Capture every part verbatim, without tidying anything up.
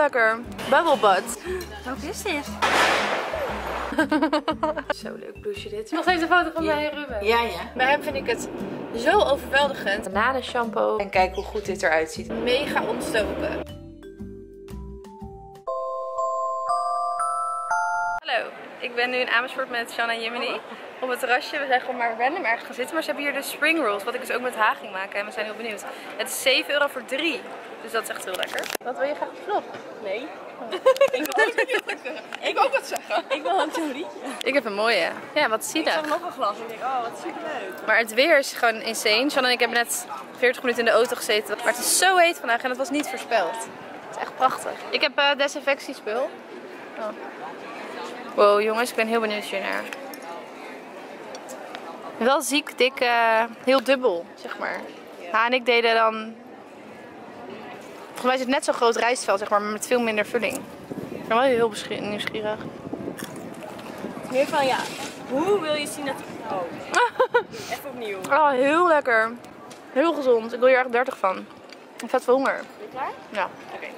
lekker. Bubble butt. Wat is dit? Zo leuk blouseje dit. Nog steeds een foto van mij en Ruben. Ja, ja. Bij hem vind ik het zo overweldigend. Banane shampoo. En kijk hoe goed dit eruit ziet. Mega ontstoken. Hallo, ik ben nu in Amersfoort met Shanna en Jiminy. Op het terrasje. We zijn gewoon maar random ergens gaan zitten. Maar ze hebben hier de spring rolls, wat ik dus ook met haar ging maken. En we zijn heel benieuwd. Het is zeven euro voor drie. Dus dat is echt heel lekker. Wat wil je graag op vlog? Nee. Ik wil ook wat zeggen. Ik wil ook wat zeggen. Ik wil een theorietje. Ik heb een mooie. Ja, wat zielig. Ik zag nog een glas en ik denk, oh wat superleuk. Maar het weer is gewoon insane. Shanna en ik hebben net veertig minuten in de auto gezeten. Maar het is zo heet vandaag en het was niet voorspeld. Het is echt prachtig. Ik heb uh, desinfectiespul. Oh. Wow jongens, ik ben heel benieuwd hiernaar. Wel ziek, dik, uh, heel dubbel, zeg maar. Ha en ik deden dan... Volgens mij is het net zo'n groot rijstveld, zeg maar, maar met veel minder vulling. Ik ben wel heel nieuwsgierig. Meer van ja, hoe wil je zien dat... Oh, even opnieuw. Oh, heel lekker. Heel gezond. Ik wil hier echt dertig van. Ik heb vet veel honger. Ben je klaar? Ja. Oké. Okay.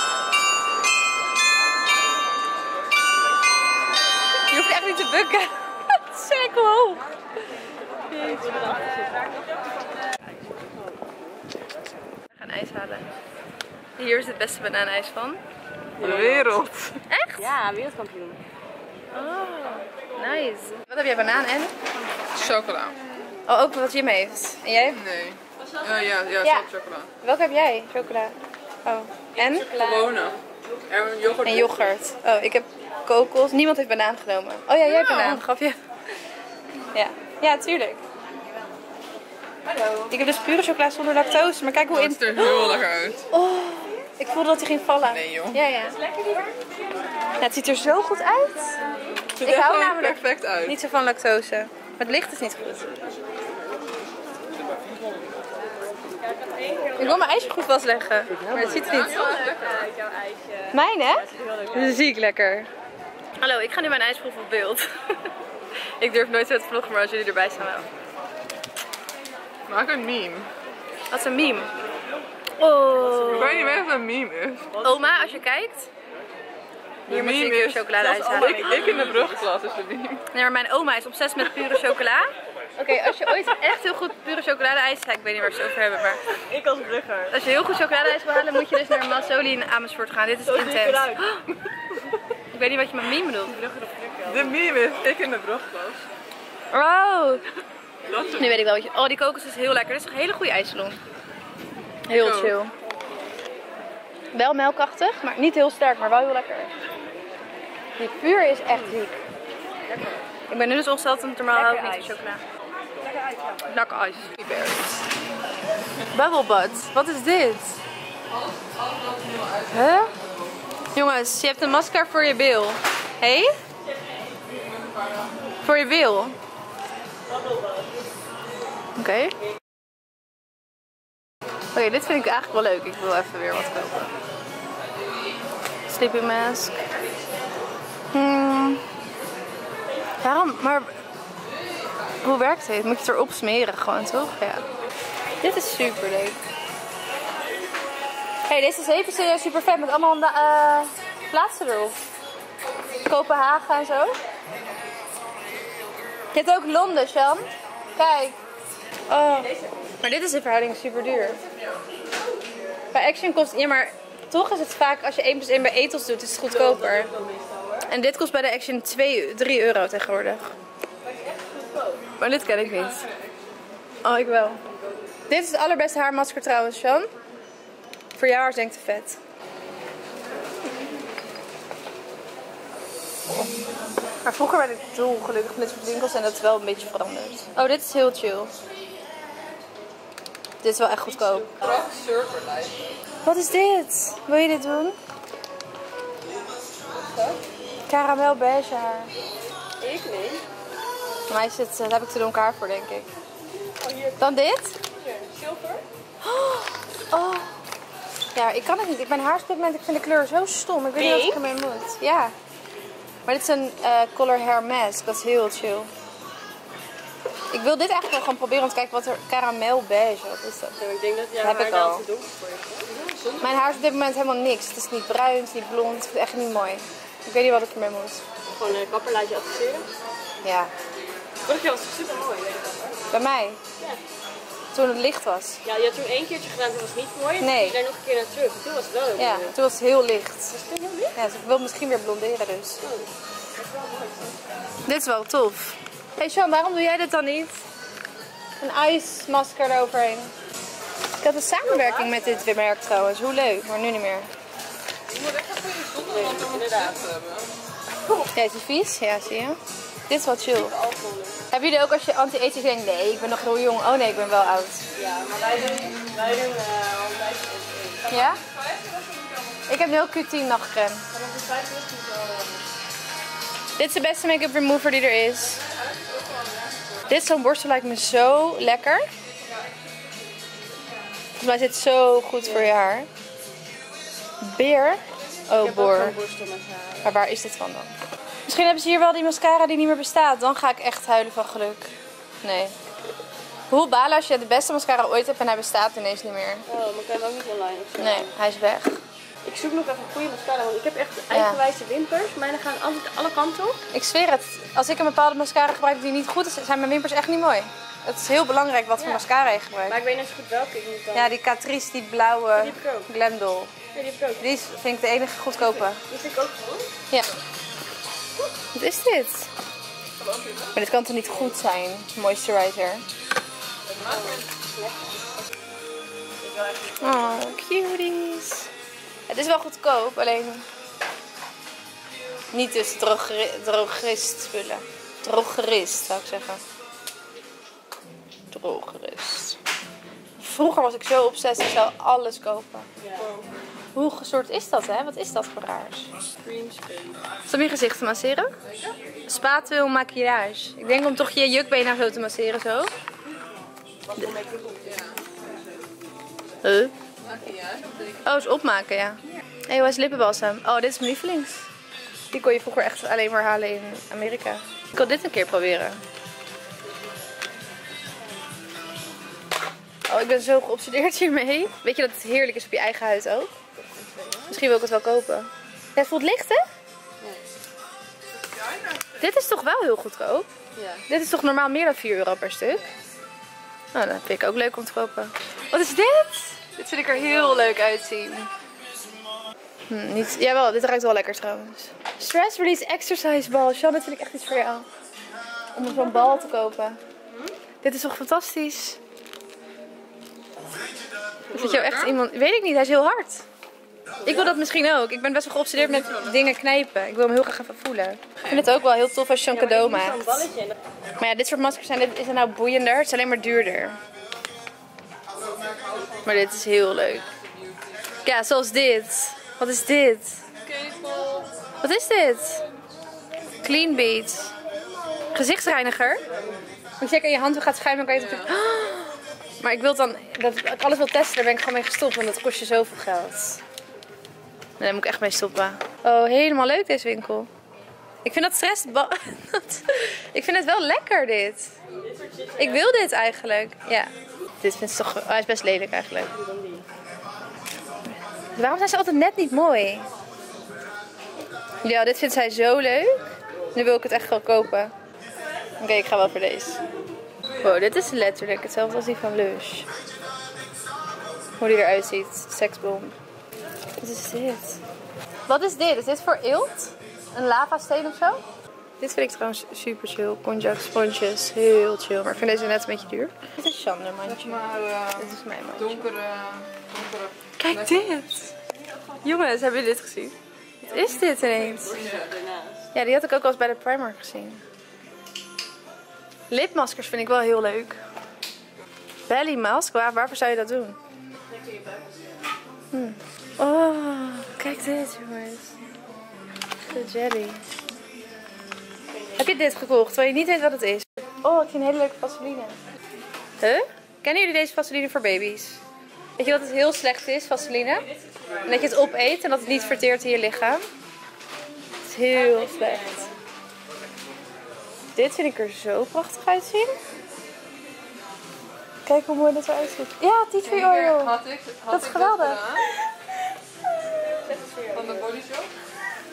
Je hoeft echt niet te bukken. Het is echt hoog. We gaan ijs halen. Hier is het beste bananijs van de wereld. Echt? Ja, wereldkampioen. Oh, nice. Wat heb jij, banaan en? Chocola. Oh, ook wat Jim heeft. En jij? Nee. Ja, ja, ja, Ja. chocola. Welke heb jij? Chocola. Oh. En? Gewone. En yoghurt. En yoghurt. Oh, ik heb kokos. Niemand heeft banaan genomen. Oh ja, jij hebt Ja. banaan. Grapje. Ja. Ja, tuurlijk. Hallo. Ik heb dus pure chocola zonder lactose. Maar kijk hoe Het in... ziet er heel lekker uit. Oh, ik voelde dat hij ging vallen. Nee joh. Ja, ja. Is lekker hier? Ja, het ziet er zo goed uit. Het ziet Ik er hou gewoon namelijk perfect uit. niet zo van lactose. Maar het licht is niet goed. Ik wil mijn ijsje goed vastleggen. Maar het ziet er niet. Heel leuk uit jouw ijsje. Mijn hè? Heel leuk. Dat is ziek lekker. Hallo, ik ga nu mijn ijs proeven op beeld. Ik durf nooit zo te vloggen, maar als jullie erbij staan wel. Maak een meme. Wat is een meme? Oh. Ik weet niet meer wat een meme is. Oma, als je kijkt. Hier moet je een keer chocoladeijs halen. Ik, ik in de brugklas is de meme. Nee, maar mijn oma is obsessief met pure chocola. Oké, okay, als je ooit echt heel goed pure chocoladeijs... Ja, ik weet niet waar ze het over hebben, maar... Ik als brugger. Als je heel goed chocoladeijs wil halen, moet je dus naar Mazzoli in Amersfoort gaan. Dit is Zo zie ik intens. eruit. Ik weet niet wat je met meme bedoelt. Brugger op brugger. De meme is ik in de brugklas. Oh. Dat is Nu weet ik wel wat je... Oh, die kokos is heel lekker. Dit is een hele goede ijssalon. Heel Zo. chill. Wel melkachtig, maar niet heel sterk, maar wel heel lekker. Die puur is echt ziek. Lekker. Ik ben nu dus ongesteld, want normaal hou ik niet van chocola. Lekker ijs. Ja. Lekker ijs. Bubble butt. Wat is dit? Huh? Jongens, je hebt een masker voor je bil. Hé? Hey? Voor je bil. Oké. Okay. Oké, okay, dit vind ik eigenlijk wel leuk. Ik wil even weer wat kopen. Sleeping mask. Hmm. Waarom? Maar hoe werkt dit? Moet je het erop smeren gewoon, toch? Ja. Dit is super leuk. Hey, deze zeep is uh, super vet met allemaal uh, plaatsen erop. Kopenhagen en zo. Je hebt ook Londen, Sjan. Kijk. Oh. Maar dit is in verhouding super duur. Bij Action kost... Ja, maar toch is het vaak als je één plus één bij Ethos doet, is het goedkoper. En dit kost bij de Action twee, drie euro tegenwoordig. Maar dit ken ik niet. Oh, ik wel. Dit is het allerbeste haarmasker trouwens, Sjan. Voor jou is denk ik te vet. Maar vroeger werd ik dol gelukkig met dit soort winkels en dat is wel een beetje veranderd. Oh, dit is heel chill. Dit is wel echt goedkoop. Wat is dit? Wil je dit doen? Caramel beige haar. Ik niet. Voor mij is het, daar heb ik te donker haar voor, denk ik. Dan dit? Zilver? Oh. Ja, ik kan het niet. Ik ben haarspigment, ik vind de kleur zo stom. Ik weet niet wat ik ermee moet. Ja. Maar dit is een uh, color hair mask. Dat is heel chill. Ik wil dit eigenlijk wel gewoon proberen om te kijken wat er caramel beige. Wat is dat? Ja, ik denk dat jij heb haar ik dan al. te donker voor je. Mijn haar is op dit moment helemaal niks. Het is niet bruin, het is niet blond. Het is echt niet mooi. Ik weet niet wat ik ermee moet. Gewoon een kapper laat je adviseren. Ja. Vorig jaar was het super mooi, weet je dat? Bij mij? Ja. Toen het licht was. Ja, je had toen één keertje gedaan, toen was het niet mooi. Nee. Toen ging je daar nog een keer naar terug. En toen was het wel heel Ja, mooi. toen was het heel licht. Was het toen heel licht? Ja, dus ik wil misschien weer blonderen dus. Oh, dat is wel mooi. Dit is wel tof. Hé hey Sean, waarom doe jij dit dan niet? Een ijsmasker eroverheen. Ik had een samenwerking met dit merk trouwens. Hoe leuk, maar nu niet meer. Je moet echt even je zonder want dan moet je het hebben. Ja, is die vies? Ja, zie je. Dit is wel chill. Hebben jullie ook als je anti-aging denkt, nee, ik ben nog heel jong. Oh nee, ik ben wel oud. Ja, maar wij doen, wij doen uh, al een tijdje. Ja? Ik heb nu ook Q tien nachtcreme. Vanaf de vijftig is het wel. Dit is de beste make-up remover die er is. Dit zo'n borstel lijkt me zo lekker. Volgens mij zit het zo goed voor je haar. Beer. Oh, boor. Maar waar is dit van dan? Misschien hebben ze hier wel die mascara die niet meer bestaat. Dan ga ik echt huilen van geluk. Nee. Hoe balen als je de beste mascara ooit hebt en hij bestaat ineens niet meer. Oh, maar kan je ook niet online of zo? Nee, hij is weg. Ik zoek nog even een goede mascara, want ik heb echt eigenwijze wimpers. Mijne gaan altijd alle kanten op. Ik zweer het. Als ik een bepaalde mascara gebruik die niet goed is, zijn mijn wimpers echt niet mooi. Het is heel belangrijk wat voor Ja. mascara je gebruikt. Maar ik weet niet zo goed welke ik moet dan. Ja, die Catrice, die blauwe Die heb ik ook. Glendol. Ja, die heb ik ook. Die is, vind ik de enige goedkope. Die vind ik ook goed. Ja. Wat is dit? Maar dit kan toch niet goed zijn? Moisturizer. Oh, cuties. Het is wel goedkoop, alleen niet dus drogeri drogist spullen. Drogerist, zou ik zeggen. Drogerist. Vroeger was ik zo obsessief, ik zou alles kopen. Ja. Hoe gesoord is dat, hè? Wat is dat voor raars? Cream spray. Zal je gezicht te masseren? Spatuil maquillage. Ik denk om toch je jukbeen nou zo te masseren, zo. Wat voor make-up op? Huh? Oh, is opmaken, ja. Hé, hey, hoe is lippenbalsem? Oh, dit is mijn lievelings. Die kon je vroeger echt alleen maar halen in Amerika. Ik wil dit een keer proberen. Oh, ik ben zo geobsedeerd hiermee. Weet je dat het heerlijk is op je eigen huid ook? Misschien wil ik het wel kopen. Ja, het voelt licht, hè? Dit is toch wel heel goedkoop? Ja. Dit is toch normaal meer dan vier euro per stuk? Nou, dat vind ik ook leuk om te kopen. Wat is dit? Dit vind ik er heel leuk uitzien. Hm, niet... Jawel, dit ruikt wel lekker trouwens. Stress Release Exercise Ball. Sean, dit vind ik echt iets voor jou. Om zo'n bal te kopen. Dit is toch fantastisch? Dat vind je echt iemand... Weet ik niet, hij is heel hard. Ik wil dat misschien ook. Ik ben best wel geobsedeerd met dingen knijpen. Ik wil hem heel graag even voelen. Ik vind het ook wel heel tof als je zo'n cadeau maakt. Maar ja, dit soort maskers zijn, is het nou boeiender? Het is alleen maar duurder. Maar dit is heel leuk. Ja, zoals dit. Wat is dit? Wat is dit? Clean Beat. Gezichtsreiniger. Als je zeker in je hand gaat schuimen, kan je het natuurlijk... Maar ik wil dan, dat ik alles wil testen, daar ben ik gewoon mee gestopt, want dat kost je zoveel geld. En daar moet ik echt mee stoppen. Oh, helemaal leuk deze winkel. Ik vind dat stress... ik vind het wel lekker dit. Ik wil dit eigenlijk. Ja. Dit vind ik toch... Oh, hij is best lelijk eigenlijk. Waarom zijn ze altijd net niet mooi? Ja, dit vindt zij zo leuk. Nu wil ik het echt wel kopen. Oké, okay, ik ga wel voor deze. Wow, dit is letterlijk hetzelfde als die van Lush. Hoe die eruit ziet. Seksbom. Wat is dit? Wat is dit? Is dit voor eelt? Een lavasteen of zo? Dit vind ik trouwens super chill. Konjac sponsjes. Heel chill. Maar ik vind deze net een beetje duur. Dit is Chandler mandje. Maar uh, Dit is mijn mandje. donkere, donkere... Kijk dit! Jongens, hebben jullie dit gezien? Wat is dit ineens? Ja, die had ik ook al eens bij de Primark gezien. Lipmaskers vind ik wel heel leuk. Belly mask? Waar, waarvoor zou je dat doen? Hm. Oh, kijk dit jongens. De jelly. Heb je dit gekocht terwijl je niet weet wat het is? Oh, ik vind een hele leuke vaseline. Huh? Kennen jullie deze vaseline voor baby's? Weet je wat het heel slecht is, vaseline? En dat je het opeet en dat het niet verteert in je lichaam. Het is heel slecht. Dit vind ik er zo prachtig uitzien. Kijk hoe mooi dit eruit ziet. Ja, Tea Tree Oil. Had ik, had Dat is ik geweldig. gedaan,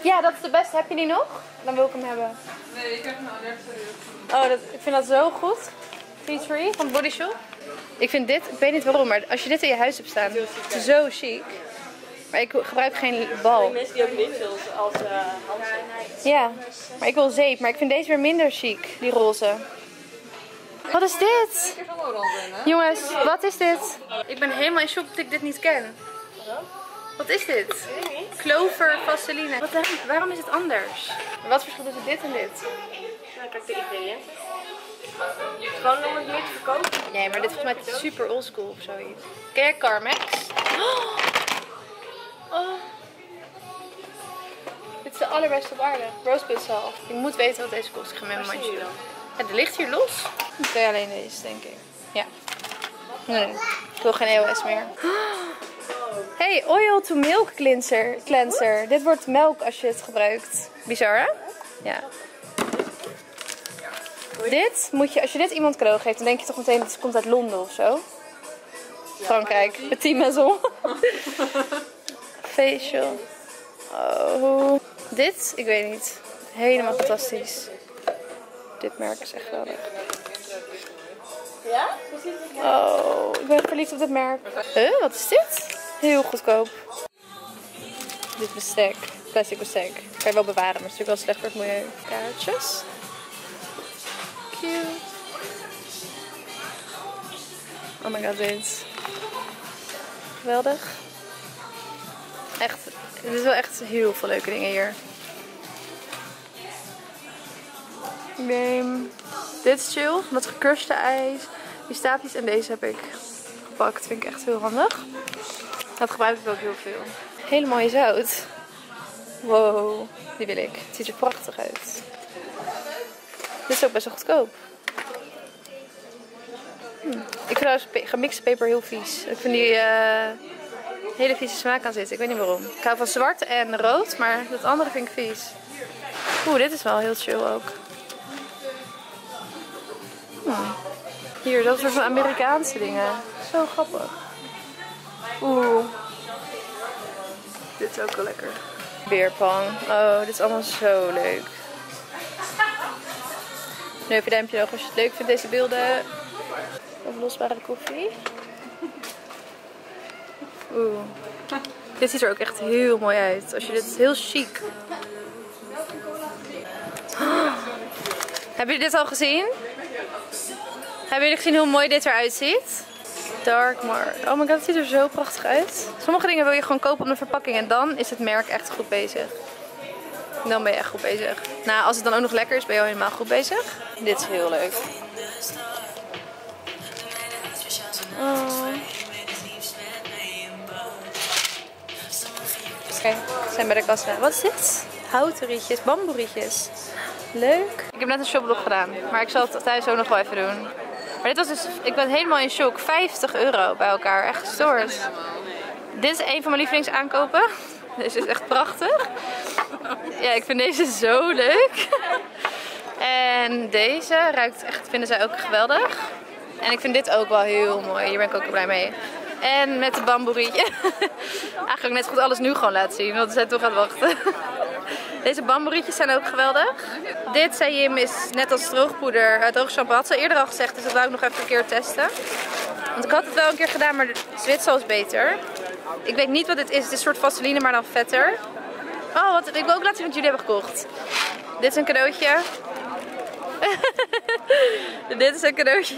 Ja, dat is de beste. Heb je die nog? Dan wil ik hem hebben. Nee, ik heb nou nergens serieus. Oh, dat, ik vind dat zo goed. Tea Tree van Body Shop. Ik vind dit, ik weet niet waarom, maar als je dit in je huis hebt staan, zo chic. Maar ik gebruik geen bal. Mensen die ook niet zoals als uh, handzeep. Ja, maar ik wil zeep. Maar ik vind deze weer minder chic, die roze. Wat is dit? Ik heb van oranje, hè? Jongens, wat is dit? Ik ben helemaal in shock dat ik dit niet ken. Wat is dit? Clover vaseline. Wat, waarom is het anders? Wat verschil tussen dit en dit? Ja, kijk de ingrediënten. Gewoon om het meer te verkopen. Nee, maar dit is volgens mij super oldschool of zoiets. Ken jij Carmex? Oh. Oh. Dit is de allerbeste op aarde. Rosebud salve. Ik moet weten wat deze kost. Ik ga met mijn mandje doen. Ja, er ligt hier los. Ik wil alleen deze, denk ik. Ja. Nee, ik wil geen E O S meer. Hey, oil to milk cleanser. cleanser. Dit wordt melk als je het gebruikt. Bizar, hè? Ja. Dit moet je, als je dit iemand cadeau geeft, dan denk je toch meteen dat het komt uit Londen of zo. Frankrijk, Petit Maison. Facial. Oh. Dit, ik weet niet. Helemaal fantastisch. Dit merk is echt geweldig. Ja? Oh, ik ben verliefd op dit merk. Huh, wat is dit? Heel goedkoop. Dit bestek. Plastic bestek. Kan je wel bewaren, maar het is natuurlijk wel slecht voor het milieu. Kaartjes. Cute. Oh my god, dit. Geweldig. Echt, er is wel echt heel veel leuke dingen hier. Game. Dit is chill, met gecrushte ijs, pistachies en deze heb ik gepakt. Vind ik echt heel handig. Dat gebruik ik ook heel veel. Hele mooie zout. Wow, die wil ik. Het ziet er prachtig uit. Dit is ook best wel goedkoop. Hm. Ik vind trouwens gemixte peper heel vies. Ik vind die uh, hele vieze smaak aan zitten. Ik weet niet waarom. Ik hou van zwart en rood, maar dat andere vind ik vies. Oeh, dit is wel heel chill ook. Hmm. Hier, dat soort van Amerikaanse dingen. Zo grappig. Oeh. Dit is ook wel lekker. Beerpong. Oh, dit is allemaal zo leuk. Nu heb je duimpje nog als je het leuk vindt, deze beelden. Oplosbare koffie. Oeh. Dit ziet er ook echt heel mooi uit. Als je dit heel chic. Oh. Hebben jullie dit al gezien? Hebben jullie gezien hoe mooi dit eruit ziet? Dark Mark. Oh my god, het ziet er zo prachtig uit. Sommige dingen wil je gewoon kopen op de verpakking en dan is het merk echt goed bezig. Dan ben je echt goed bezig. Nou, als het dan ook nog lekker is, ben je al helemaal goed bezig. Dit is heel leuk. Oh. Oké, okay, we zijn bij de kassa. Wat is dit? Houten rietjes, bamboe rietjes. Leuk. Ik heb net een shoplog gedaan, maar ik zal het thuis ook nog wel even doen. Maar dit was dus, ik ben helemaal in shock. vijftig euro bij elkaar, echt gestoord. Dit is een van mijn lievelingsaankopen. Deze is echt prachtig. Ja, ik vind deze zo leuk. En deze ruikt echt, vinden zij ook geweldig. En ik vind dit ook wel heel mooi. Hier ben ik ook blij mee. En met de bamboe rietje. Eigenlijk net goed alles nu gewoon laten zien, want we zijn toch aan het wachten. Deze bamboe rietjes zijn ook geweldig. Dit, zei Jim, is net als droogpoeder uit droog shampoo. Had ze eerder al gezegd, dus dat wou ik nog even een keer testen. Want ik had het wel een keer gedaan, maar de Zwitsal is beter. Ik weet niet wat dit is. Het is een soort vaseline, maar dan vetter. Oh, wat, ik wil ook laten zien wat jullie hebben gekocht. Dit is een cadeautje. Dit is een cadeautje.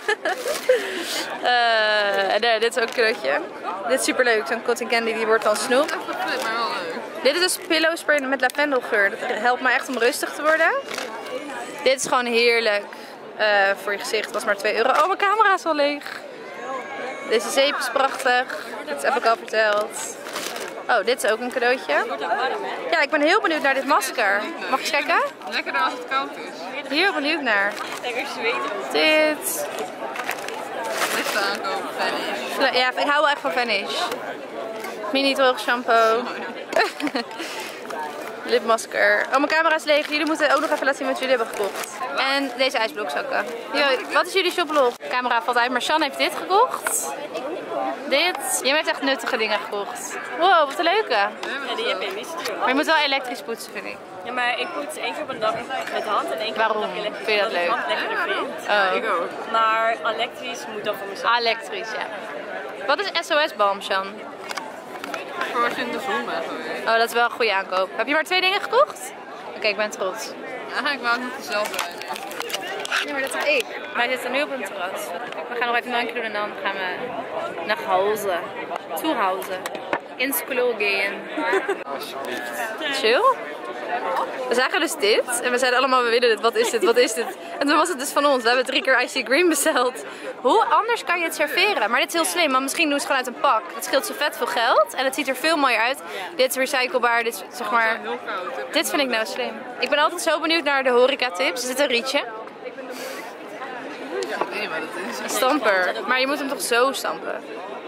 uh, en nee, dit is ook een cadeautje. Dit is super leuk. Zo'n cotton candy die wordt dan snoep. Dit is dus pillow spray met lavendelgeur. Dat helpt me echt om rustig te worden. Dit is gewoon heerlijk uh, voor je gezicht. Het was maar twee euro. Oh, mijn camera is al leeg. Deze zeep is prachtig. Dat heb ik al verteld. Oh, dit is ook een cadeautje. Ja, ik ben heel benieuwd naar dit masker. Mag ik checken? Lekker als het koud is. Heel benieuwd naar. Lekker zweten. Dit. Lichte aankoop, Vanish. Ja, ik hou wel echt van Vanish. Mini droog shampoo. Lipmasker. Oh, mijn camera is leeg. Jullie moeten ook nog even laten zien wat jullie hebben gekocht. En deze ijsblokzakken. Yo, wat is jullie shoplog? De camera valt uit, maar Shan heeft dit gekocht. Dit. Jij hebt echt nuttige dingen gekocht. Wow, wat een leuke. Ja, die heb je niet. Maar je moet wel elektrisch poetsen, vind ik. Ja, maar ik poets één keer op een dag met de hand en één keer Waarom? op een dag elektrisch. Vind je dat omdat ik leuk? de hand lekkerder vind. Oh. Ik ook. Maar elektrisch moet dan voor mezelf. Elektrisch, ja. Wat is S O S-balm, Shan? Voor als je in de zon bent geweest. Oh, dat is wel een goede aankoop. Heb je maar twee dingen gekocht? Oké, okay, ik ben trots. Ja, ik wou niet dezelfde zijn. Ja, maar dat heb ik. Wij zitten nu op een terras. We gaan nog even een drankje doen en dan gaan we naar huizen. Toe huizen. In school gaan. Chill. We zagen dus dit en we zeiden allemaal we willen dit, wat is dit, wat is dit? En toen was het dus van ons, we hebben drie keer Icy Green besteld. Hoe anders kan je het serveren? Maar dit is heel slim, want misschien doen ze het gewoon uit een pak. Het scheelt zo vet veel geld en het ziet er veel mooier uit. Dit is recyclebaar, dit is, zeg maar... Heel koud. Dit vind ik nou slim. Ik ben altijd zo benieuwd naar de horeca tips. Er zit een rietje. Nee, maar dat is... Stamper. Maar je moet hem toch zo stampen?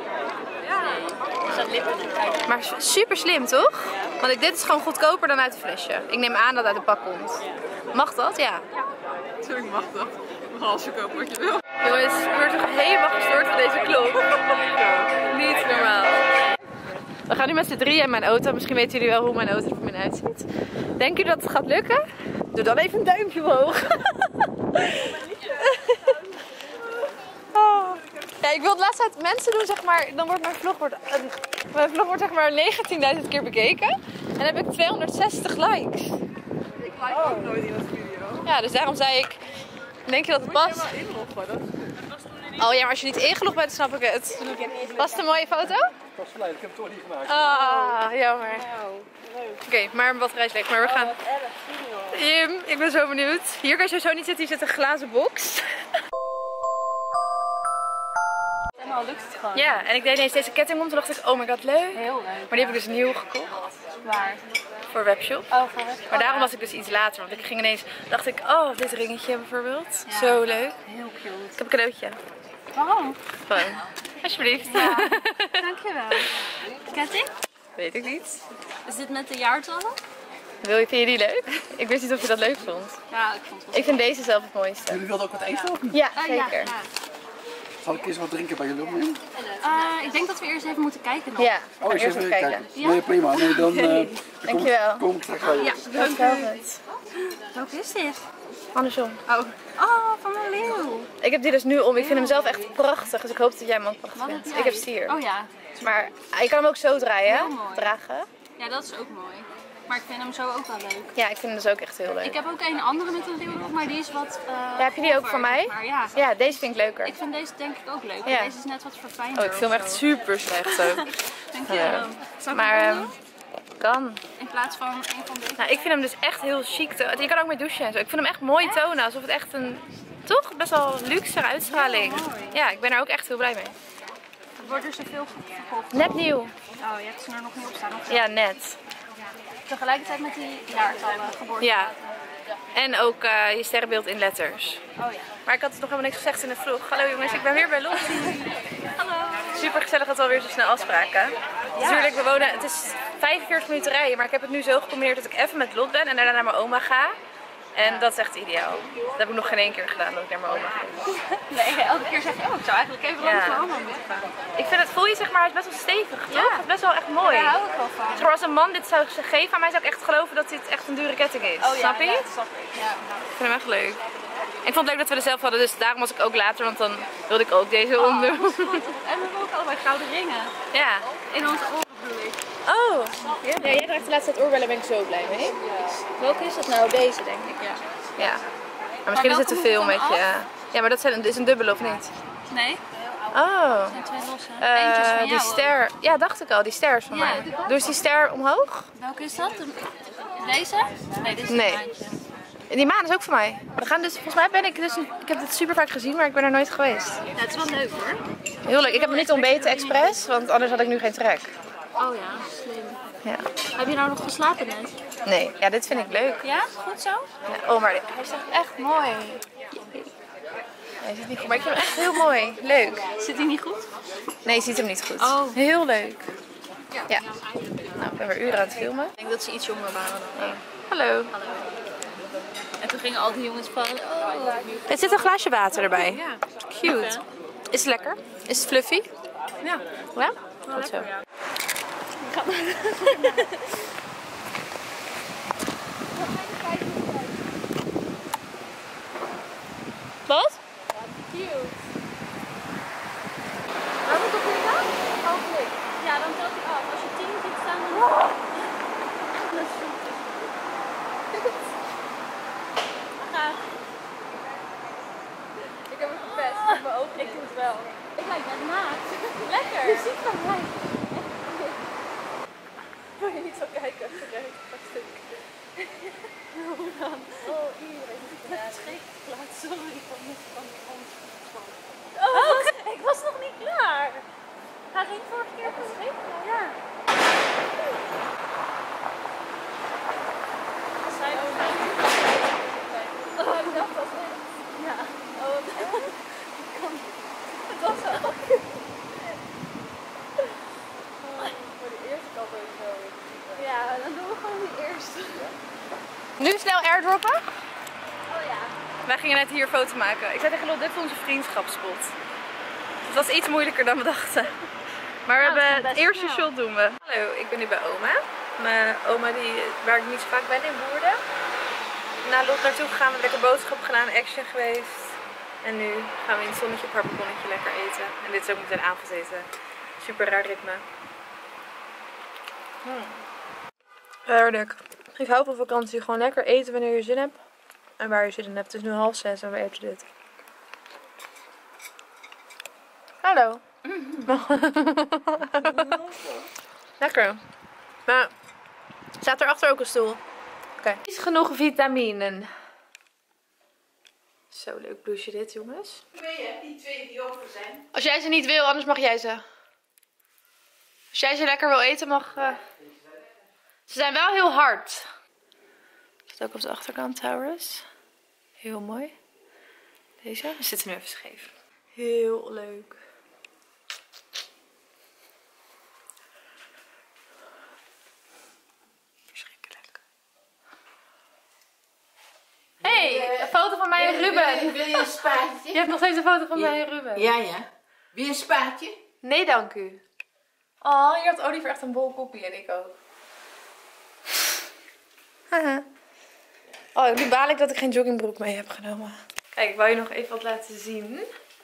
Er staat lip in. Kijk. Maar super slim, toch? Want ik, dit is gewoon goedkoper dan uit een flesje. Ik neem aan dat het uit een pak komt. Mag dat? Ja. Natuurlijk mag dat. Mag alles verkopen wat je wil. Jongens, ik word toch helemaal gestoord van deze klok. Niet normaal. We gaan nu met z'n drieën in mijn auto. Misschien weten jullie wel hoe mijn auto er van binnen uitziet. Denken jullie dat het gaat lukken? Doe dan even een duimpje omhoog. Oh. Ja, ik wil het laatst uit mensen doen, zeg maar, dan wordt mijn vlog, wordt, uh, mijn vlog wordt zeg maar negentienduizend keer bekeken. En dan heb ik tweehonderdzestig likes. Ik like ook nooit in dat video. Ja, dus daarom zei ik, denk je dat het past? Moet je helemaal inloggen, dat... Oh ja, maar als je niet ingelogd bent, snap ik het. Was het een mooie foto? was gelijk, ik heb het toch niet gemaakt. Ah, jammer. Oké, okay, maar mijn batterij is leeg, maar we gaan... Jim, ik ben zo benieuwd. Hier kan je sowieso niet zitten, hier zit een glazen box. Helemaal lukt het gewoon. Ja, en ik deed ineens deze ketting om, toen dacht ik, oh my god, leuk. Heel leuk. Maar die heb ik dus nieuw gekocht. Waar? Voor webshop. Oh, voor webshop. Maar daarom was ik dus iets later, want ik ging ineens, dacht ik, oh, dit ringetje bijvoorbeeld. Ja. Zo leuk. Heel cute. Ik heb een cadeautje. Waarom? Gewoon. Alsjeblieft. Ja. Dankjewel. Ketting? Weet ik niet. Is dit met de jaartallen? Wil je, vind je die leuk? Ik wist niet of je dat leuk vond. Ja, ik vond het wel. Ik vind deze zelf het mooiste. Jullie wilden ook wat eten of niet? Ja, Ah, zeker. ja, ja. Zal ik eerst wat drinken bij jullie opnemen? Uh, ik denk dat we eerst even moeten kijken nog. Ja, Oh, ga ik eerst zeg even even kijken. kijken. Nee, prima. Nee, dan uh, dan Dankjewel. Kom, kom ik straks bij je. Ja, Red Velvet. welke is dit? Andersom. Oh. Oh, van mijn leeuw. Ik heb die dus nu om. Ik vind hem zelf echt prachtig, dus ik hoop dat jij hem ook prachtig Wat vindt. heb Ik jij? heb ze hier. Oh ja. Maar je kan hem ook zo draaien, Heel mooi. dragen. Ja, dat is ook mooi. Maar ik vind hem zo ook wel leuk. Ja, ik vind hem dus ook echt heel leuk. Ik heb ook een andere met een leeuw nog, maar die is wat uh, Ja, heb je die ook van mij? Maar ja, Ja, deze vind ik leuker. ik vind deze denk ik ook leuk. Ja. Deze is net wat verfijnder. Oh, ik film of echt zo. super slecht ook. Denk je? Ja. Zal ik Maar hem ehm, doen? kan. In plaats van een van deze. Nou, ik vind hem dus echt heel chic. te- Je kan ook mee douchen en zo. Ik vind hem echt mooi tonen, alsof het echt een, toch best wel luxe uitstraling. Ja, mooi. Ja, ik ben er ook echt heel blij mee. Wordt er zoveel verkocht? Net nieuw. Oh, je hebt ze er nog niet op staan. Of Ja, net. tegelijkertijd met die jaartallen, geboorte. Ja. En ook eh, je sterrenbeeld in letters. Oh ja. Maar ik had dus nog helemaal niks gezegd in de vlog. Hallo jongens, ik ben weer bij Lot. Hallo. Super gezellig dat we alweer zo snel afspraken. Natuurlijk, we wonen, het is vijfenveertig minuten rijden, maar ik heb het nu zo gecombineerd dat ik even met Lot ben en daarna naar mijn oma ga. En dat is echt ideaal. Dat heb ik nog geen één keer gedaan, dat ik naar mijn oma ging. Nee, elke keer zeg je, oh, ik zou eigenlijk even langs Ja. mijn oma moeten gaan. Ik vind het, voel je zeg maar, het is best wel stevig, toch? Ja. Het is best wel echt mooi. Daar hou ik wel van. Zeg maar, als een man dit zou geven aan mij, zou ik echt geloven dat dit echt een dure ketting is. Oh ja, Snap je? ja, dat snap ik. Ja. Ik vind hem echt leuk. En ik vond het leuk dat we er zelf hadden, dus daarom was ik ook later, want dan wilde ik ook deze Oh, omdoen. dat is goed. En we hebben ook allebei gouden ringen. Ja. In onze oren bedoel ik. Oh. Ja, jij draagt de laatste tijd oorbellen, ben ik zo blij mee. Welke is dat nou? Deze denk ik, ja. Ja. Maar misschien is het te welke veel moet met ik dan je. Ja, maar dat zijn, dit is een dubbele of niet? Nee, Oh. dat zijn twee losse. Eh, Eentje is van die jou. hoor. ster. Ja, dacht ik al. Die ster is van Ja, mij. doe ik ook Doe eens die ster omhoog. Welke is dat? Deze? Nee, dit is Nee. een maandje. En die maan is ook van mij. We gaan dus, volgens mij ben ik dus, ik heb dit super vaak gezien, maar ik ben er nooit geweest. Ja, het is wel leuk hoor. Heel leuk. Ik heb hem niet ontbeten expres, want anders had ik nu geen trek. Oh ja, slim. Ja. Heb je nou nog geslapen net? Nee, ja, dit vind ik leuk. Ja, goed zo? Ja. Oh, maar hij is echt, echt mooi. Hij zit niet goed, maar ik vind hem echt heel mooi. Leuk. Zit hij niet goed? Nee, je ziet hem niet goed. Oh. Heel leuk. Ja. Nou, ik ben weer uren aan het filmen. Ik denk dat ze iets jonger waren dan ik. Hallo. Hallo. En toen gingen al die jongens van... Oh, Er zit een glaasje water erbij. ja. Cute. Is het lekker? Is het fluffy? Ja. Ja? Goed zo. Wat? Cute. Waar moet ik op klikken? Oh, klik. Ja, dan telt hij af. Als je tien ziet staan, dan... Dat is goed. Gaat. Ik heb het verpest. Oh, mijn ogen. Ik doe het wel. Ik lijk net naakt. Lekker. Je ziet van mij. Wil je niet zo kijken? Kijk, een stuk. Hoe dan? Oh, iedereen is het net scheepplaats. Sorry van de van Oh, oh was, ik was nog niet klaar. Hij ging vorige keer van scheepplaats. Ja. Zijn we Oh, ik dacht dat het. Ja. Oh, wat erg. Het was wel. Voor de eerste kant ook zo. Ja, dan doen we gewoon die eerste. Nu snel airdroppen. Oh ja. Wij gingen net hier foto maken. Ik zei tegen Lot, dit is onze vriendschapsspot. Het was iets moeilijker dan we dachten. Maar we Nou, hebben het het best eerste snel. shot doen we. Hallo, ik ben nu bij oma. Mijn oma die, waar ik niet zo vaak ben in Woerden. Naar Lot naartoe gegaan, we hebben lekker boodschap gedaan, action geweest. En nu gaan we in het zonnetje op haar balkonnetje lekker eten. En dit is ook meteen avondeten. Super raar ritme. Hmm. Heerlijk. Ik hou van vakantie. Gewoon lekker eten wanneer je zin hebt. En waar je zin in hebt. Het is nu half zes en we eten dit. Hallo. Lekker. Maar staat er achter ook een stoel? Oké. Okay. Is genoeg vitaminen. Zo leuk blouseje dit, jongens. Twee, hè? Die twee die over zijn. Als jij ze niet wil, anders mag jij ze. Als jij ze lekker wil eten, mag... Uh... Ze zijn wel heel hard. Zit ook op de achterkant trouwens. Heel mooi. Deze. We zitten nu even scheef. Heel leuk. Verschrikkelijk. Hey, een foto van mij en Ruben. Wil je een spaatje? Je hebt nog steeds een foto van mij en Ruben. Ja, ja. Wil je een spaatje? Nee, dank u. Oh, hier had Oliver echt een bol koppie en ik ook. Haha. Oh, nu baal ik dat ik geen joggingbroek mee heb genomen. Kijk, ik wou je nog even wat laten zien.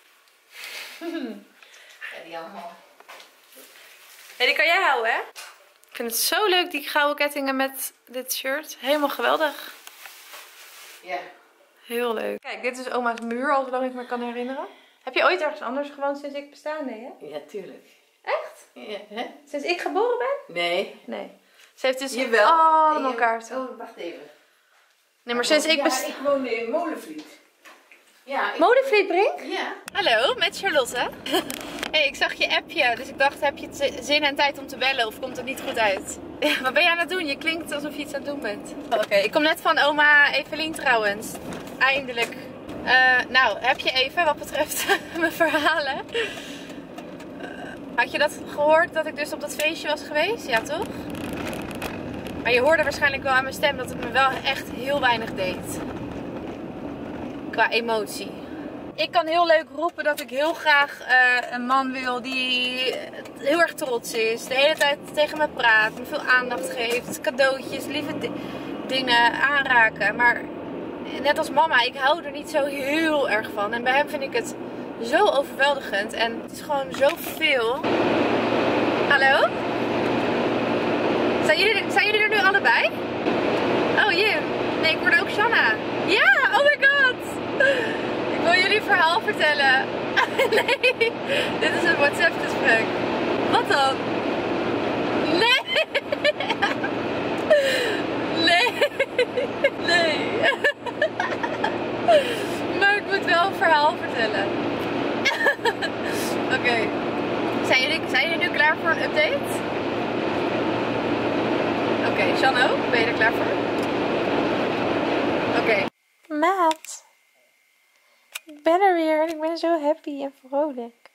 Ja, die allemaal. Hey, die kan jij houden, hè? Ik vind het zo leuk, die gouden kettingen met dit shirt. Helemaal geweldig. Ja. Heel leuk. Kijk, dit is oma's muur, al zolang ik me kan herinneren. Heb je ooit ergens anders gewoond sinds ik besta? Nee, hè? Ja, tuurlijk. Echt? Ja, hè? Sinds ik geboren ben? Nee. Nee. Ze heeft dus Jawel. allemaal Je- kaarten. Oh, wacht even. Nee, maar sinds ik Ja, besta... ik woonde in Molenvliet. Ja, ik... Molenvlietbrink? Ja. Hallo, met Charlotte. Hey, ik zag je appje, dus ik dacht, heb je t- zin en tijd om te bellen of komt het niet goed uit? Ja, wat ben je aan het doen? Je klinkt alsof je iets aan het doen bent. Oké, ik kom net van oma Evelien trouwens. Eindelijk. Uh, nou, heb je even wat betreft mijn verhalen? Uh, had je dat gehoord dat ik dus op dat feestje was geweest? Ja, toch? Maar je hoorde waarschijnlijk wel aan mijn stem dat het me wel echt heel weinig deed. Qua emotie. Ik kan heel leuk roepen dat ik heel graag uh, een man wil die heel erg trots is. De hele tijd tegen me praat, me veel aandacht geeft, cadeautjes, lieve di dingen aanraken. Maar net als mama, ik hou er niet zo heel erg van. En bij hem vind ik het zo overweldigend. En het is gewoon zoveel. Hallo? Zijn jullie, zijn jullie er nu allebei? Oh, Jim. Nee, ik hoorde ook Shanna. Ja, oh my god. Ik wil jullie een verhaal vertellen. Nee, dit is een WhatsApp gesprek. Wat dan? Nee. Nee. Nee. Maar ik moet wel een verhaal vertellen. Oké. Okay. Zijn jullie, zijn jullie nu klaar voor een update? Oké, okay, Shan ook? Ben je er klaar voor? Oké. Okay. Maat. Ik ben er weer en ik ben zo happy en vrolijk.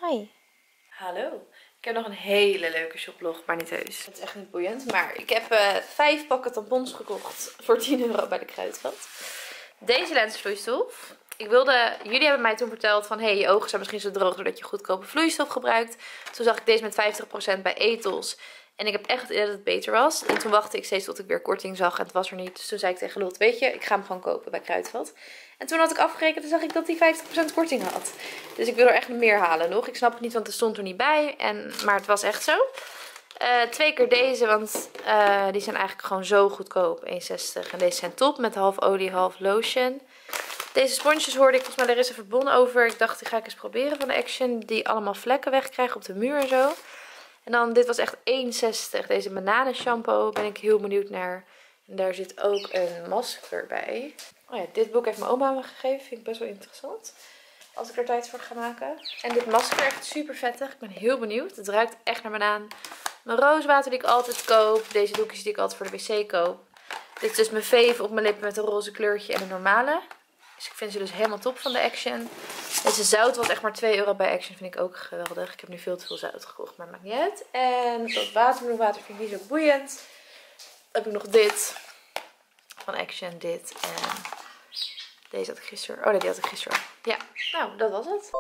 Hi. Hallo. Ik heb nog een hele leuke shoplog, maar niet heus. Het is echt niet boeiend. Maar ik heb uh, vijf pakken tampons gekocht voor tien euro bij de Kruidvat. Deze lensvloeistof. Ik wilde, jullie hebben mij toen verteld van, hé, hey, je ogen zijn misschien zo droog doordat je goedkope vloeistof gebruikt. Toen zag ik deze met vijftig procent bij Ethos. En ik heb echt het idee dat het beter was. En toen wachtte ik steeds tot ik weer korting zag en het was er niet. Dus toen zei ik tegen Lot, weet je, ik ga hem gewoon kopen bij Kruidvat. En toen had ik afgerekend en zag ik dat hij vijftig procent korting had. Dus ik wil er echt meer halen nog. Ik snap het niet, want er stond er niet bij. En, maar het was echt zo. Uh, twee keer deze, want uh, die zijn eigenlijk gewoon zo goedkoop. één zestig. En deze zijn top met half olie, half lotion. Deze sponsjes hoorde ik volgens mij, er is een verbond over. Ik dacht, die ga ik eens proberen van de Action. Die allemaal vlekken wegkrijgen op de muur en zo. En dan, dit was echt één zestig. Deze bananen shampoo ben ik heel benieuwd naar. En daar zit ook een masker bij. Oh ja, dit boek heeft mijn oma me gegeven. Vind ik best wel interessant. Als ik er tijd voor ga maken. En dit masker echt super vettig. Ik ben heel benieuwd. Het ruikt echt naar banaan. Mijn rooswater die ik altijd koop. Deze doekjes die ik altijd voor de wc koop. Dit is dus mijn fave op mijn lippen met een roze kleurtje en een normale. Dus ik vind ze dus helemaal top van de Action. Deze zout was echt maar twee euro bij Action. Vind ik ook geweldig. Ik heb nu veel te veel zout gekocht, maar maakt niet uit. En dat watermeloenwater vind ik niet zo boeiend. Dan heb ik nog dit. Van Action, dit. En deze had ik gisteren. Oh nee, die had ik gisteren. Ja, nou, dat was het.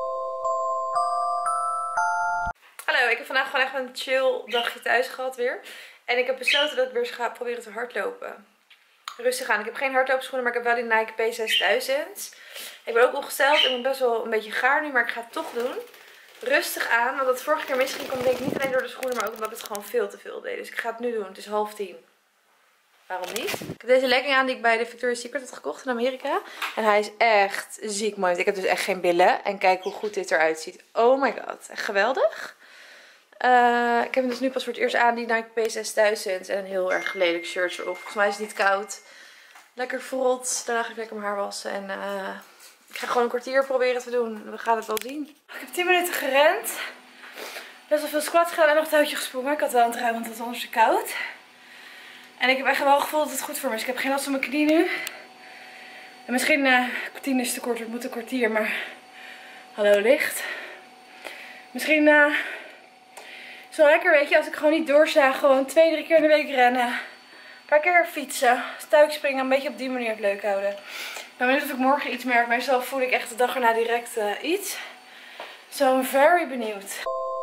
Hallo, ik heb vandaag gewoon echt een chill dagje thuis gehad weer. En ik heb besloten dat ik weer ga proberen te hardlopen. Rustig aan. Ik heb geen hardloopschoenen, maar ik heb wel die Nike P zesduizend. Ik ben ook ongesteld. Ik ben best wel een beetje gaar nu, maar ik ga het toch doen. Rustig aan, want dat vorige keer misschien komt denk ik niet alleen door de schoenen, maar ook omdat ik het gewoon veel te veel deed. Dus ik ga het nu doen. Het is half tien. Waarom niet? Ik heb deze legging aan die ik bij de Victoria's Secret had gekocht in Amerika. En hij is echt ziek mooi. Ik heb dus echt geen billen. En kijk hoe goed dit eruit ziet. Oh my god. Echt geweldig. Uh, ik heb hem dus nu pas voor het eerst aan, die Nike P zesduizend. En een heel erg lelijk shirt erop. Volgens mij is het niet koud. Lekker verrot. Daarna ga ik lekker mijn haar wassen. En uh, ik ga gewoon een kwartier proberen te doen. We gaan het wel zien. Ik heb tien minuten gerend. Best wel veel squats gedaan en nog een touwtje gesprongen. Ik had wel een trui, want het was anders te koud. En ik heb echt wel gevoeld dat het goed voor me is. Ik heb geen last van mijn knie nu. En misschien uh, tien is te kort. Het moet een kwartier, maar hallo licht. Misschien... Uh, Het is wel lekker, weet je, als ik gewoon niet doorsla, gewoon twee, drie keer in de week rennen. Een paar keer fietsen, stuikspringen, een beetje op die manier het leuk houden. Ik ben benieuwd of ik morgen iets merk. Meestal voel ik echt de dag erna direct uh, iets. So I'm very benieuwd.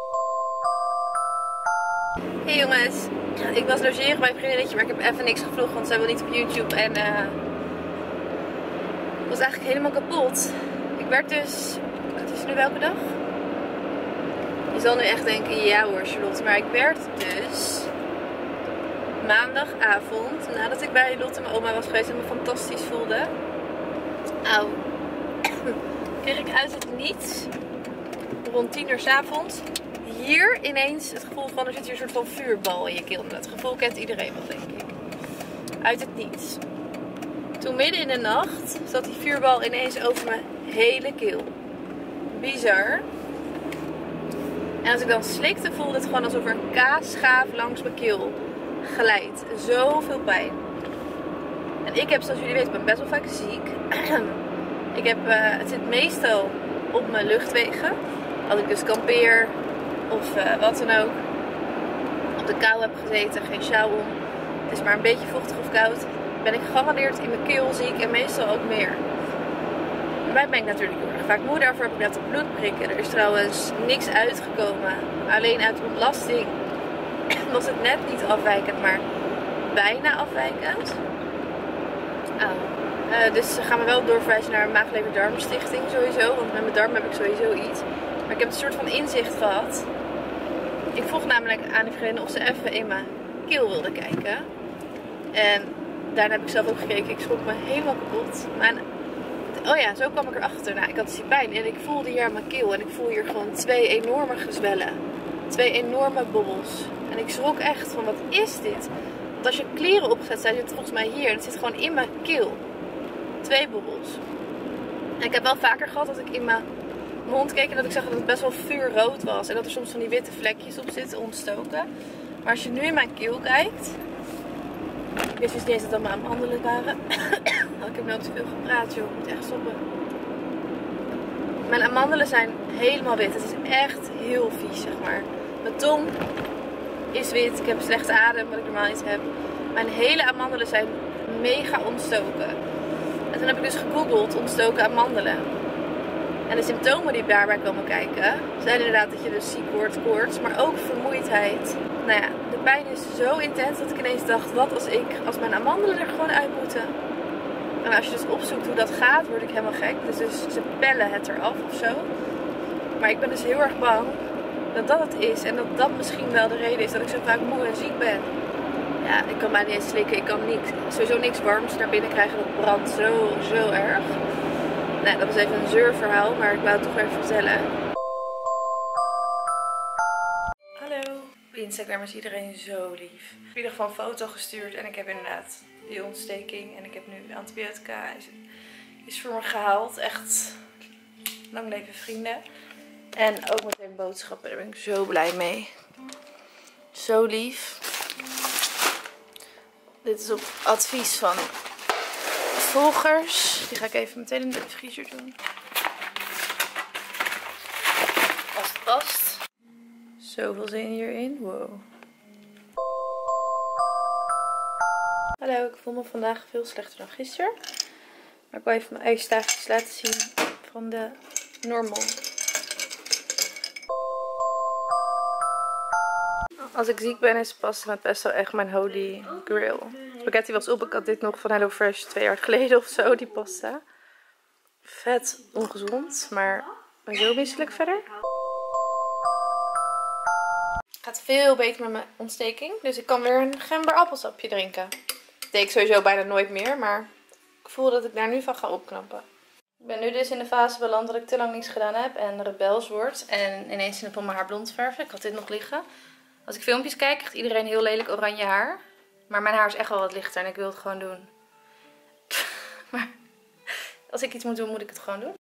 Hey jongens, ik was logeren bij een vriendinnetje, maar ik heb even niks gevlogd, want zij wil niet op YouTube. En uh, ik was eigenlijk helemaal kapot. Ik werd dus, het is nu welke dag? Je zal nu echt denken, ja hoor Charlotte, maar ik werd dus maandagavond, nadat ik bij Lot en mijn oma was geweest en me fantastisch voelde, au, kreeg ik uit het niets, rond tien uur 's avonds, hier ineens het gevoel van, er zit hier een soort van vuurbal in je keel. Dat gevoel kent iedereen wel, denk ik. Uit het niets. Toen midden in de nacht zat die vuurbal ineens over mijn hele keel. Bizar. En als ik dan slikte, voelde het gewoon alsof er een kaasschaaf langs mijn keel glijdt. Zoveel pijn. En ik heb, zoals jullie weten, ben best wel vaak ziek. ik heb, uh, het zit meestal op mijn luchtwegen. Als ik dus kampeer of uh, wat dan ook. Op de kou heb gezeten, geen sjaal om. Het is maar een beetje vochtig of koud. Ben ik gegarandeerd in mijn keel ziek en meestal ook meer. Bij ben ik natuurlijk heel erg vaak moe. Daarvoor heb ik net een bloedprikken. Er is trouwens niks uitgekomen. Alleen uit ontlasting was het net niet afwijkend, maar bijna afwijkend. Oh. Uh, dus ze gaan me wel doorverwijzen naar een maag-lever-darmstichting sowieso. Want met mijn darm heb ik sowieso iets. Maar ik heb een soort van inzicht gehad. Ik vroeg namelijk aan die vriendin of ze even in mijn keel wilde kijken. En daarna heb ik zelf ook gekeken. Ik schrok me helemaal kapot. Maar oh ja, zo kwam ik erachter. Nou, ik had dus die pijn en ik voelde hier aan mijn keel. En ik voel hier gewoon twee enorme gezwellen. Twee enorme bobbels. En ik schrok echt van, wat is dit? Want als je kleren opzet, zit het volgens mij hier. En het zit gewoon in mijn keel. Twee bobbels. En ik heb wel vaker gehad dat ik in mijn mond keek en dat ik zag dat het best wel vuurrood was. En dat er soms van die witte vlekjes op zitten, ontstoken. Maar als je nu in mijn keel kijkt... Ik wist dus niet eens dat het allemaal aan wandelen waren. Ik heb nooit te veel gepraat, joh. Ik moet echt stoppen. Mijn amandelen zijn helemaal wit. Het is echt heel vies, zeg maar. Mijn tong is wit. Ik heb een slechte adem, wat ik normaal niet heb. Mijn hele amandelen zijn mega ontstoken. En toen heb ik dus gegoogeld ontstoken amandelen. En de symptomen die daarbij komen kijken zijn inderdaad dat je dus ziek wordt, koorts, maar ook vermoeidheid. Nou ja, de pijn is zo intens dat ik ineens dacht, wat als ik, als mijn amandelen er gewoon uit moeten. En als je dus opzoekt hoe dat gaat, word ik helemaal gek. Dus, dus ze pellen het eraf of zo. Maar ik ben dus heel erg bang dat dat het is. En dat dat misschien wel de reden is dat ik zo vaak moe en ziek ben. Ja, ik kan mij niet eens slikken. Ik kan niks, sowieso niks warms naar binnen krijgen. Dat brandt zo, zo erg. Nou, dat was even een zeurverhaal, maar ik wou het toch even vertellen. Hallo. Op Instagram is iedereen zo lief. Ik heb in ieder geval een foto gestuurd en ik heb inderdaad die ontsteking. En ik heb nu antibiotica. Is, is voor me gehaald. Echt lang leven vrienden. En ook meteen boodschappen. Daar ben ik zo blij mee. Zo lief. Dit is op advies van volgers. Die ga ik even meteen in de vriezer doen. Als het past. Zoveel zin hierin. Wow. Hallo, ik voel me vandaag veel slechter dan gisteren. Maar ik wil even mijn ijstaafjes laten zien van de Normal. Als ik ziek ben is pasta met pesto echt mijn holy grail. Spaghetti was op. Ik had dit nog van HelloFresh twee jaar geleden of zo, die pasta. Vet ongezond, maar ik ben zo misselijk verder. Het gaat veel beter met mijn ontsteking. Dus ik kan weer een gember-appelsapje drinken. Dat deed ik sowieso bijna nooit meer, maar ik voel dat ik daar nu van ga opknappen. Ik ben nu dus in de fase beland dat ik te lang niets gedaan heb en rebels word. En ineens zin heb om mijn haar blond te verven. Ik had dit nog liggen. Als ik filmpjes kijk, krijgt iedereen heel lelijk oranje haar. Maar mijn haar is echt wel wat lichter en ik wil het gewoon doen. Maar als ik iets moet doen, moet ik het gewoon doen.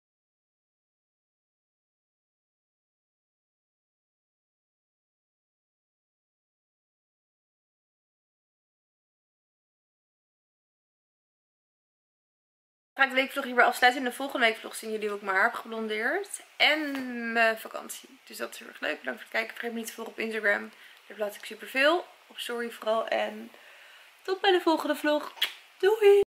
Ga ik de weekvlog hierbij afsluiten. In de volgende weekvlog zien jullie hoe ik mijn haar heb geblondeerd. En mijn vakantie. Dus dat is heel erg leuk. Bedankt voor het kijken. Vergeet me niet te volgen op Instagram. Daar plaats ik superveel. Op story vooral. En tot bij de volgende vlog. Doei!